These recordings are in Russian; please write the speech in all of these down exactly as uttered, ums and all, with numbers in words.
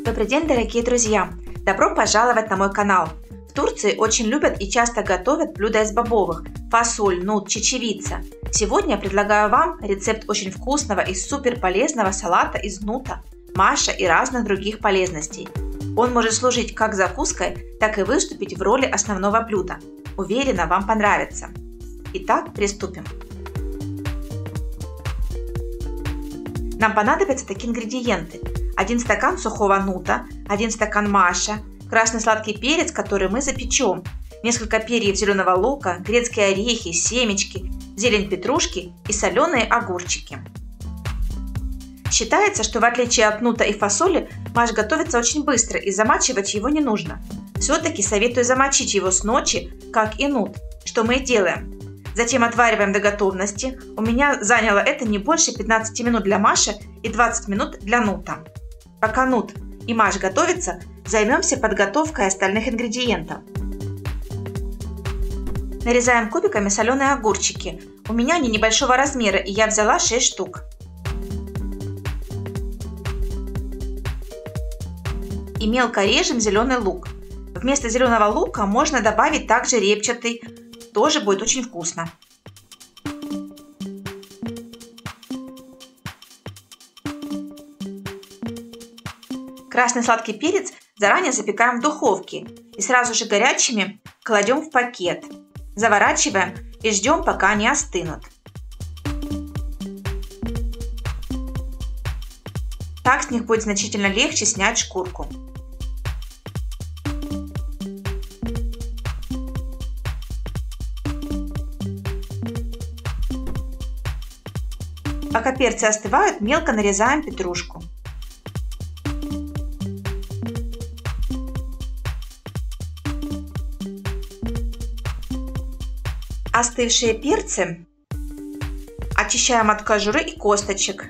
Добрый день, дорогие друзья! Добро пожаловать на мой канал! В Турции очень любят и часто готовят блюда из бобовых – фасоль, нут, чечевица. Сегодня я предлагаю вам рецепт очень вкусного и супер полезного салата из нута, маша и разных других полезностей. Он может служить как закуской, так и выступить в роли основного блюда. Уверена, вам понравится. Итак, приступим. Нам понадобятся такие ингредиенты. один стакан сухого нута, один стакан маша, красный сладкий перец, который мы запечем, несколько перьев зеленого лука, грецкие орехи, семечки, зелень петрушки и соленые огурчики. Считается, что в отличие от нута и фасоли, маш готовится очень быстро и замачивать его не нужно. Все-таки советую замочить его с ночи, как и нут, что мы и делаем. Затем отвариваем до готовности. У меня заняло это не больше пятнадцати минут для маши и двадцати минут для нута. Пока нут и маш готовятся, займемся подготовкой остальных ингредиентов. Нарезаем кубиками соленые огурчики. У меня они небольшого размера, и я взяла шесть штук. И мелко режем зеленый лук. Вместо зеленого лука можно добавить также репчатый, тоже будет очень вкусно. Красный сладкий перец заранее запекаем в духовке и сразу же горячими кладем в пакет. Заворачиваем и ждем, пока они остынут. Так с них будет значительно легче снять шкурку. Пока перцы остывают, мелко нарезаем петрушку. Остывшие перцы очищаем от кожуры и косточек.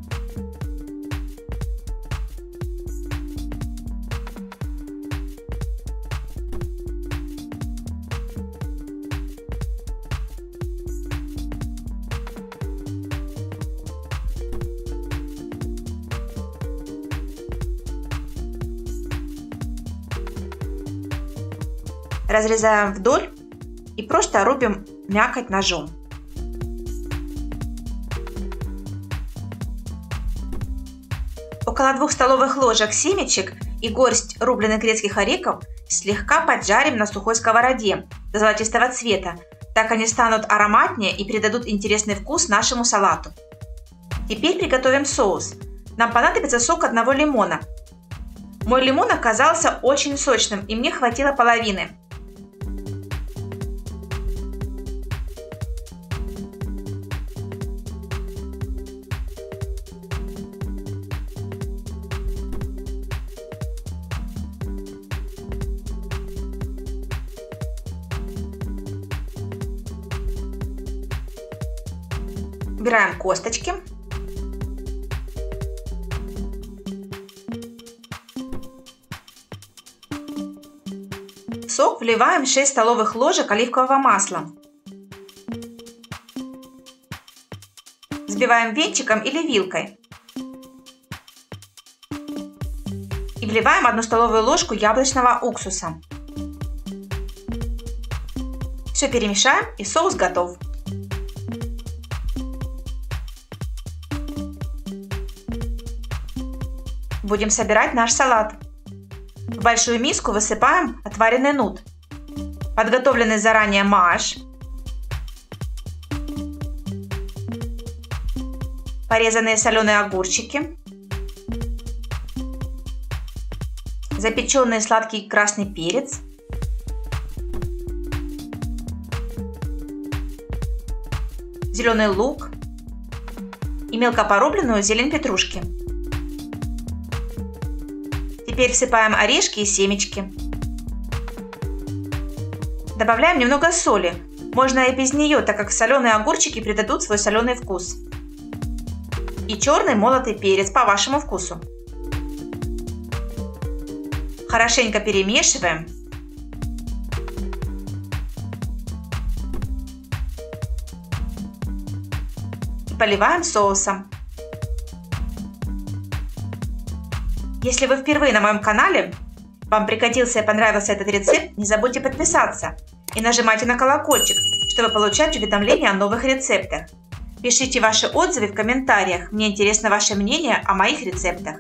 Разрезаем вдоль и просто рубим мякоть ножом. Около двух столовых ложек семечек и горсть рубленых грецких орехов слегка поджарим на сухой сковороде до золотистого цвета. Так они станут ароматнее и придадут интересный вкус нашему салату. Теперь приготовим соус. Нам понадобится сок одного лимона. Мой лимон оказался очень сочным, и мне хватило половины. Убираем косточки. В сок вливаем шесть столовых ложек оливкового масла. Взбиваем венчиком или вилкой. И вливаем одну столовую ложку яблочного уксуса. Все перемешаем, и соус готов. Будем собирать наш салат. В большую миску высыпаем отваренный нут, подготовленный заранее маш, порезанные соленые огурчики, запеченный сладкий красный перец, зеленый лук и мелко порубленную зелень петрушки. Теперь всыпаем орешки и семечки. Добавляем немного соли. Можно и без нее, так как соленые огурчики придадут свой соленый вкус. И черный молотый перец по вашему вкусу. Хорошенько перемешиваем. И поливаем соусом. Если вы впервые на моем канале, вам пригодился и понравился этот рецепт, не забудьте подписаться и нажимайте на колокольчик, чтобы получать уведомления о новых рецептах. Пишите ваши отзывы в комментариях, мне интересно ваше мнение о моих рецептах.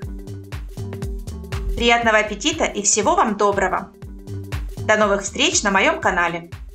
Приятного аппетита и всего вам доброго! До новых встреч на моем канале!